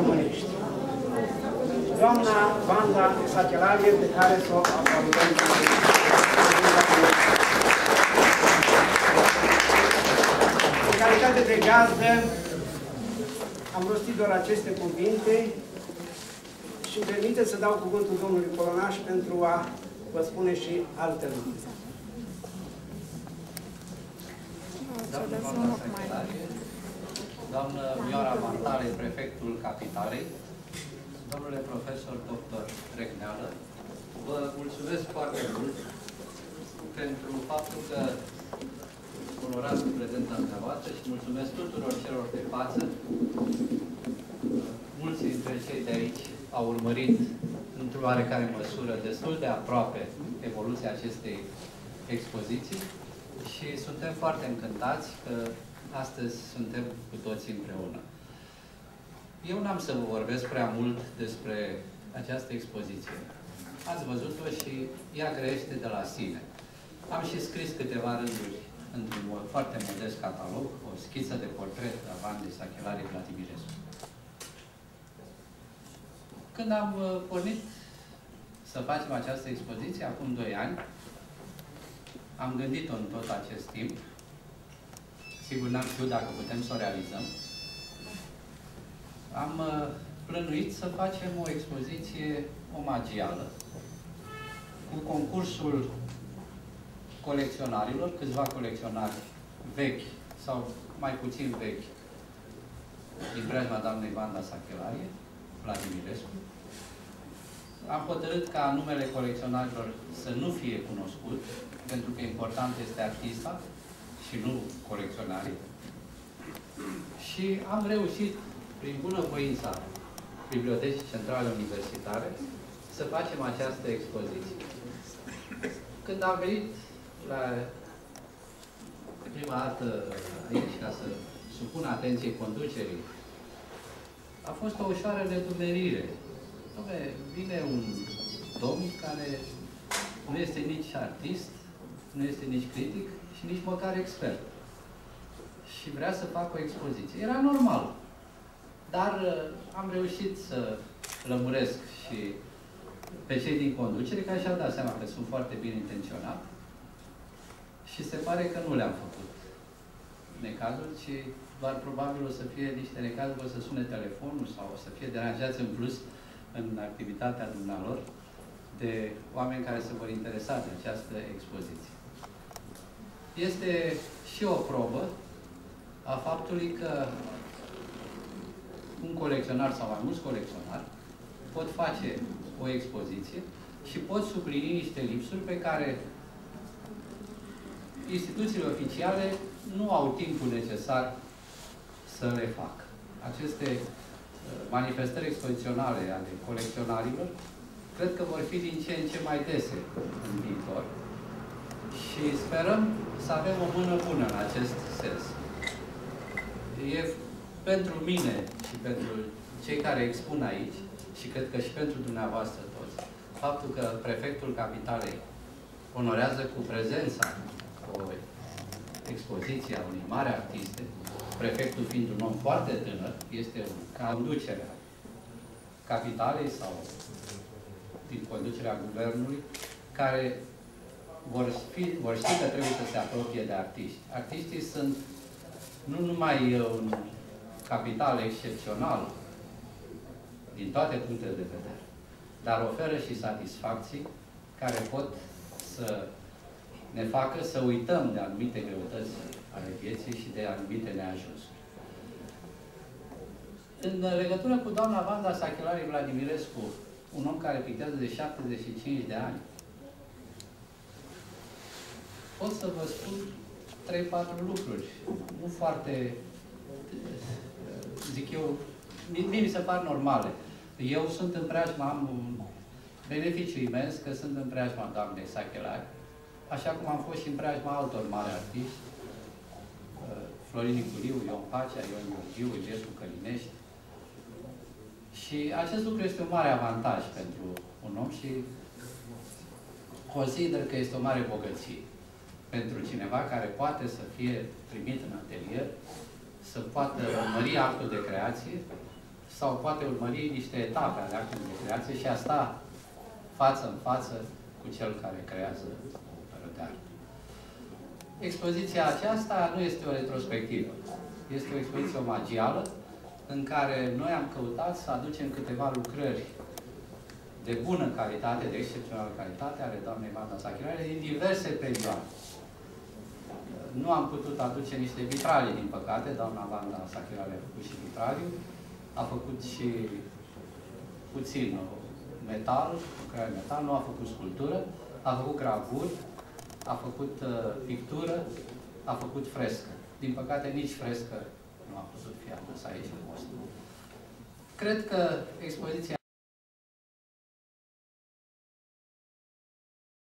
românești. Doamna Vanda Sachelarie, pe care să o aplaudăm. În calitate de gazdă, am rostit doar aceste cuvinte și îmi permite să dau cuvântul domnului Colonaș pentru a vă spune și alte lucruri. Doamnă Mioara Mantale, prefectul Capitalei, domnule profesor dr. Regneală, vă mulțumesc foarte mult pentru faptul că onorați cu prezența dumneavoastră și mulțumesc tuturor celor de față. Mulți dintre cei de aici au urmărit într-o oarecare măsură destul de aproape evoluția acestei expoziții și suntem foarte încântați că astăzi suntem cu toții împreună. Eu n-am să vă vorbesc prea mult despre această expoziție. Ați văzut-o și ea crește de la sine. Am și scris câteva rânduri într-un foarte modest catalog, o schiță de portret a Vandei Sachelarie Vladimirescu. Când am pornit să facem această expoziție, acum 2 ani, am gândit-o în tot acest timp. Sigur, n-am știut dacă putem să o realizăm. Am plănuit să facem o expoziție omagială cu concursul colecționarilor, câțiva colecționari vechi sau mai puțin vechi din preajma doamnei Vanda Sachelarie Vladimirescu. Am hotărât ca numele colecționarilor să nu fie cunoscut, pentru că important este artista și nu colecționarii. Și am reușit, prin bunăvoința Bibliotecii Centrale Universitare, să facem această expoziție. Când am venit la prima dată aici, ca să supun atenției conducerii, a fost o ușoară nedumerire. Vine un domn care nu este nici artist, nu este nici critic și nici măcar expert. Și vrea să facă o expoziție. Era normal. Dar am reușit să lămuresc și pe cei din conducere, care și-au dat seama că sunt foarte bine intenționat. Și se pare că nu le-am făcut necazuri, ci doar probabil o să fie niște necazuri, o să sune telefonul sau o să fie deranjați în plus în activitatea dumnealor de oameni care se vor interesa de această expoziție. Este și o probă a faptului că un colecționar sau mai mulți colecționari pot face o expoziție și pot sublini niște lipsuri pe care instituțiile oficiale nu au timpul necesar să le facă. Aceste manifestări expoziționale ale colecționarilor cred că vor fi din ce în ce mai dese în viitor și sperăm să avem o mână bună în acest sens. E pentru mine și pentru cei care expun aici și cred că și pentru dumneavoastră toți, faptul că prefectul Capitalei onorează cu prezența o expoziție a unei mari artiste, prefectul fiind un om foarte tânăr, este ca conducerea Capitalei sau din conducerea guvernului, care vor ști că trebuie să se apropie de artiști. Artiștii sunt nu numai un capital excepțional din toate punctele de vedere, dar oferă și satisfacții care pot să ne facă să uităm de anumite greutăți ale vieții și de anumite neajunsuri. În legătură cu doamna Vanda Sachelarie Vladimirescu, un om care pictează de 75 de ani, pot să vă spun 3-4 lucruri. Nu foarte, zic eu, mie mi se par normale. Eu sunt în preajma, am un beneficiu imens că sunt în preajma doamnei Sachelarie, așa cum am fost și în preajma altor mari artiști, Florin Nicuriu, Ion Pacea, Ion Gheorghiu, Iliescu Călinești. Și acest lucru este un mare avantaj pentru un om și consider că este o mare bogăție pentru cineva care poate să fie primit în atelier, să poată urmări actul de creație, să sau poate urmări niște etape ale actului de creație și a sta față în față cu cel care creează o operă de artă. Expoziția aceasta nu este o retrospectivă. Este o expoziție omagială în care noi am căutat să aducem câteva lucrări de bună calitate, de excepțională calitate, ale doamnei Magda Sachirale, din diverse perioade. Nu am putut aduce niște vitralii, din păcate. Doamna Magda Sachirale a făcut și vitraliu, a făcut și puțin metal, lucrare metal, nu a făcut sculptură, a făcut gravuri, a făcut pictură, a făcut frescă. Din păcate, nici frescă nu a putut fi adusă aici în mostru. Cred că expoziția